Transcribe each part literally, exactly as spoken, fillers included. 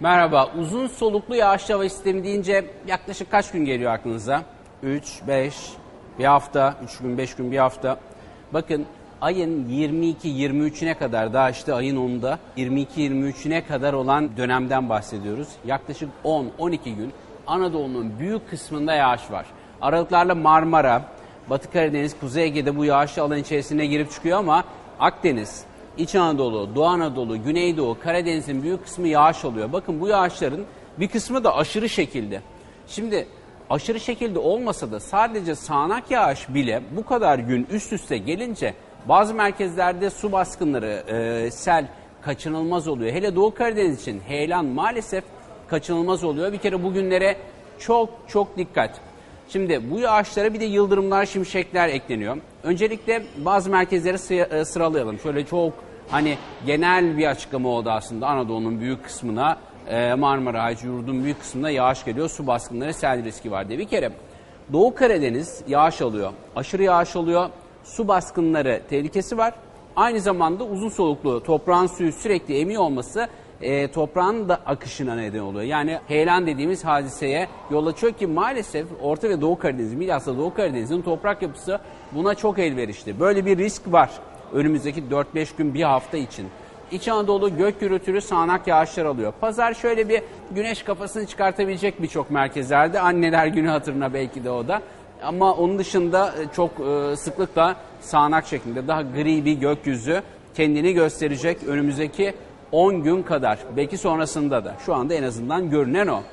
Merhaba. Uzun soluklu yağışlı hava sistemi deyince yaklaşık kaç gün geliyor aklınıza? üç, beş, bir hafta, üç gün, beş gün, bir hafta. Bakın ayın yirmi iki yirmi üçüne kadar, daha işte ayın onunda yirmi iki yirmi üçüne kadar olan dönemden bahsediyoruz. Yaklaşık on on iki gün Anadolu'nun büyük kısmında yağış var. Aralıklarla Marmara, Batı Karadeniz, Kuzey Ege'de bu yağışlı alan içerisine girip çıkıyor ama Akdeniz, İç Anadolu, Doğu Anadolu, Güneydoğu, Karadeniz'in büyük kısmı yağış oluyor. Bakın bu yağışların bir kısmı da aşırı şekilde. Şimdi aşırı şekilde olmasa da sadece sağanak yağış bile bu kadar gün üst üste gelince bazı merkezlerde su baskınları, e, sel kaçınılmaz oluyor. Hele Doğu Karadeniz için heyelan maalesef kaçınılmaz oluyor. Bir kere bugünlere çok çok dikkat. Şimdi bu yağışlara bir de yıldırımlar, şimşekler ekleniyor. Öncelikle bazı merkezleri sıralayalım. Şöyle çok hani genel bir açıklama oldu aslında. Anadolu'nun büyük kısmına, Marmara, Hacı Yurdun büyük kısmına yağış geliyor. Su baskınları, sel riski var diye. Bir kere Doğu Karadeniz yağış alıyor. Aşırı yağış alıyor. Su baskınları tehlikesi var. Aynı zamanda uzun soluklu toprağın suyu sürekli emiyor olması E, toprağın da akışına neden oluyor. Yani heyelan dediğimiz hadiseye yol açıyor ki maalesef Orta ve Doğu Karadeniz, bilhassa Doğu Karadeniz'in toprak yapısı buna çok elverişli. Böyle bir risk var önümüzdeki dört beş gün, bir hafta için. İç Anadolu gök gürültülü sağanak yağışlar alıyor. Pazar şöyle bir güneş kafasını çıkartabilecek birçok merkezlerde. Anneler Günü hatırına belki de o da. Ama onun dışında çok sıklıkla sağanak şeklinde daha gri bir gökyüzü kendini gösterecek önümüzdeki on gün kadar, belki sonrasında da. Şu anda en azından görünen o.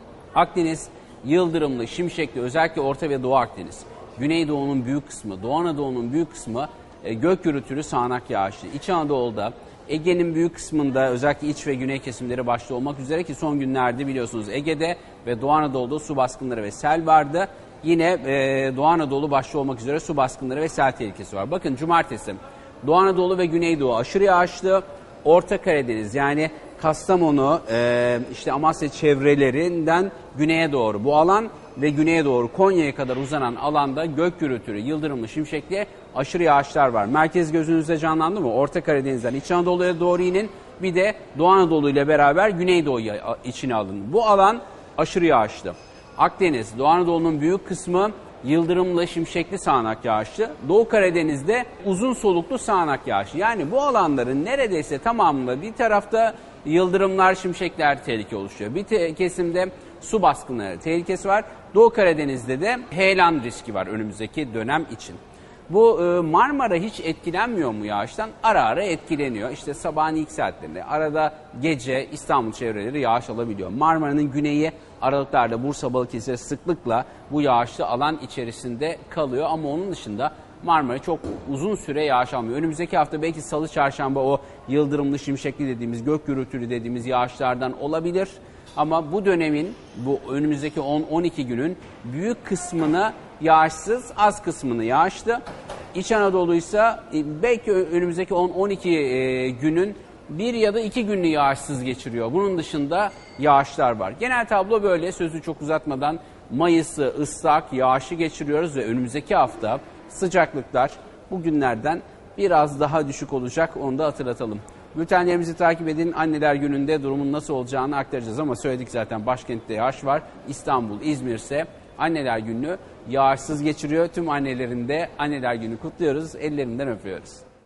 Akdeniz yıldırımlı, şimşekli, özellikle Orta ve Doğu Akdeniz. Güneydoğu'nun büyük kısmı, Doğu Anadolu'nun büyük kısmı e, gök gürültülü sağanak yağışlı. İç Anadolu'da, Ege'nin büyük kısmında özellikle iç ve güney kesimleri başta olmak üzere ki son günlerde biliyorsunuz Ege'de ve Doğu Anadolu'da su baskınları ve sel vardı. Yine e, Doğu Anadolu başta olmak üzere su baskınları ve sel tehlikesi var. Bakın cumartesi Doğu Anadolu ve Güneydoğu aşırı yağışlı. Orta Karadeniz yani Kastamonu, e, işte Amasya çevrelerinden güneye doğru bu alan ve güneye doğru Konya'ya kadar uzanan alanda gök gürültülü, yıldırımlı, şimşekli aşırı yağışlar var. Merkez gözünüzde canlandı mı? Orta Karadeniz'den İç Anadolu'ya doğru inin, bir de Doğu Anadolu ile beraber Güneydoğu'ya içine alın. Bu alan aşırı yağışlı. Akdeniz, Doğu Anadolu'nun büyük kısmı yıldırımlı, şimşekli sağanak yağışlı. Doğu Karadeniz'de uzun soluklu sağanak yağışlı. Yani bu alanların neredeyse tamamında bir tarafta yıldırımlar, şimşekler tehlike oluşuyor. Bir te- kesimde su baskınları tehlikesi var. Doğu Karadeniz'de de heyelan riski var önümüzdeki dönem için. Bu e, Marmara hiç etkilenmiyor mu yağıştan? Ara ara etkileniyor. İşte sabahın ilk saatlerinde, arada gece İstanbul çevreleri yağış alabiliyor. Marmara'nın güneyi aralıklarla Bursa, Balıkesir sıklıkla bu yağışlı alan içerisinde kalıyor. Ama onun dışında Marmara çok uzun süre yağış almıyor. Önümüzdeki hafta belki salı, çarşamba o yıldırımlı, şimşekli dediğimiz, gök gürültülü dediğimiz yağışlardan olabilir. Ama bu dönemin, bu önümüzdeki on on iki günün büyük kısmını yağışsız, az kısmını yağışlı. İç Anadolu ise belki önümüzdeki on on iki günün bir ya da iki gününü yağışsız geçiriyor. Bunun dışında yağışlar var. Genel tablo böyle. Sözü çok uzatmadan Mayıs'ı ıslak, yağışı geçiriyoruz ve önümüzdeki hafta sıcaklıklar bugünlerden biraz daha düşük olacak. Onu da hatırlatalım. Bültenlerimizi takip edin. Anneler Günü'nde durumun nasıl olacağını aktaracağız ama söyledik zaten, başkentte yağış var. İstanbul, İzmir ise Anneler Günü'nü yağışsız geçiriyor. Tüm annelerin de Anneler Günü kutluyoruz. Ellerinden öpüyoruz.